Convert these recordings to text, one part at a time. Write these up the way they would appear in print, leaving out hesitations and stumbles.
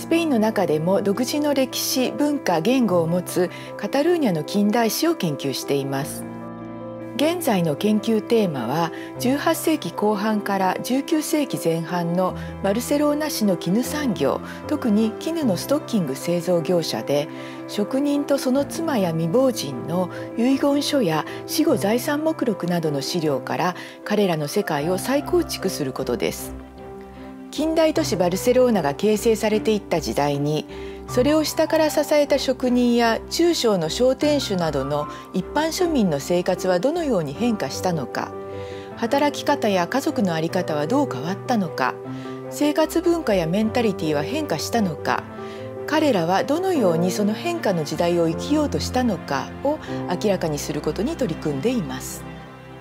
スペインの中でも独自の歴史、文化、言語を持つカタルーニャの近代史を研究しています。現在の研究テーマは18世紀後半から19世紀前半のバルセロナ市の絹産業、特に絹のストッキング製造業者で、職人とその妻や未亡人の遺言書や死後財産目録などの資料から彼らの世界を再構築することです。近代都市バルセロナが形成されていった時代に、それを下から支えた職人や中小の商店主などの一般庶民の生活はどのように変化したのか、働き方や家族の在り方はどう変わったのか、生活文化やメンタリティは変化したのか、彼らはどのようにその変化の時代を生きようとしたのかを明らかにすることに取り組んでいます。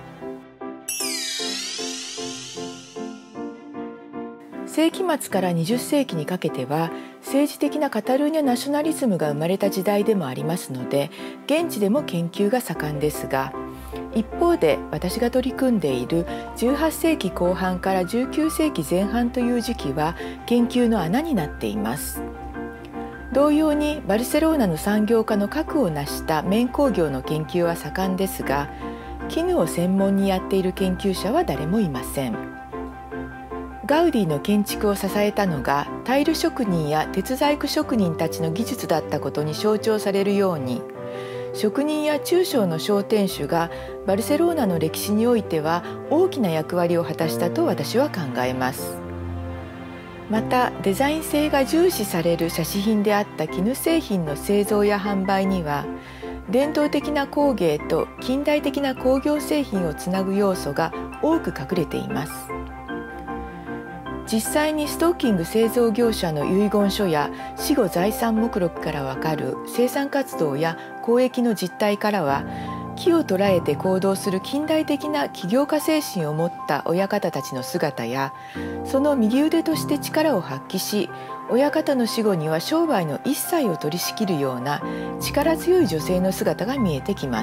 世紀末から20世紀にかけては政治的なカタルーニャナショナリズムが生まれた時代でもありますので、現地でも研究が盛んですが、一方で私が取り組んでいる18世紀後半から19世紀前半という時期は研究の穴になっています。同様にバルセロナの産業化の核を成した綿工業の研究は盛んですが、絹を専門にやっている研究者は誰もいません。ガウディの建築を支えたのがタイル職人や鉄細工職人たちの技術だったことに象徴されるように、職人や中小の商店主がバルセロナの歴史においては大きな役割を果たしたと私は考えます。またデザイン性が重視される奢侈品であった絹製品の製造や販売には、伝統的な工芸と近代的な工業製品をつなぐ要素が多く隠れています。実際にストッキング製造業者の遺言書や死後財産目録からわかる生産活動や交易の実態からは、機を捉えて行動する近代的な起業家精神を持った親方たちの姿や、その右腕として力を発揮し、親方の死後には商売の一切を取り仕切るような力強い女性の姿が見えてきます。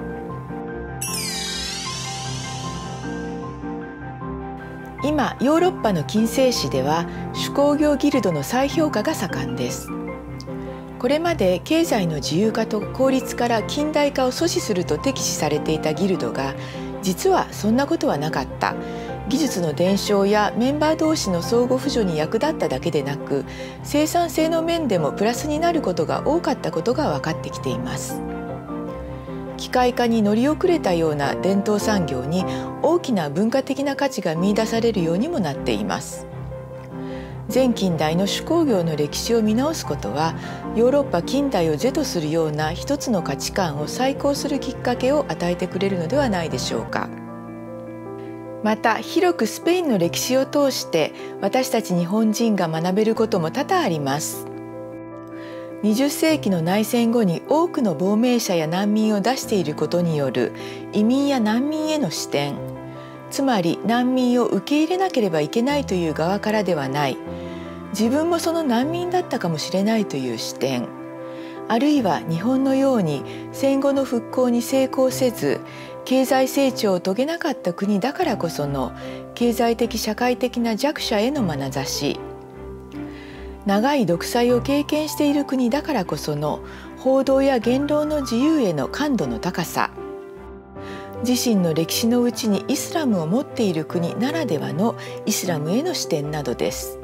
今ヨーロッパの近世史では手工業ギルドの再評価が盛んです。これまで経済の自由化と効率から近代化を阻止すると敵視されていたギルドが、実はそんなことはなかった、技術の伝承やメンバー同士の相互扶助に役立っただけでなく、生産性の面でもプラスになることが多かったことが分かってきています。機械化に乗り遅れたような伝統産業に大きな文化的な価値が見出されるようにもなっています。前近代の手工業の歴史を見直すことは、ヨーロッパ近代を是とするような一つの価値観を再考するきっかけを与えてくれるのではないでしょうか。また広くスペインの歴史を通して私たち日本人が学べることも多々あります。20世紀の内戦後に多くの亡命者や難民を出していることによる移民や難民への視点、つまり難民を受け入れなければいけないという側からではない、自分もその難民だったかもしれないという視点、あるいは日本のように戦後の復興に成功せず経済成長を遂げなかった国だからこその経済的社会的な弱者への眼差し、長い独裁を経験している国だからこその報道や言論の自由への感度の高さ、自身の歴史のうちにイスラムを持っている国ならではのイスラムへの視点などです。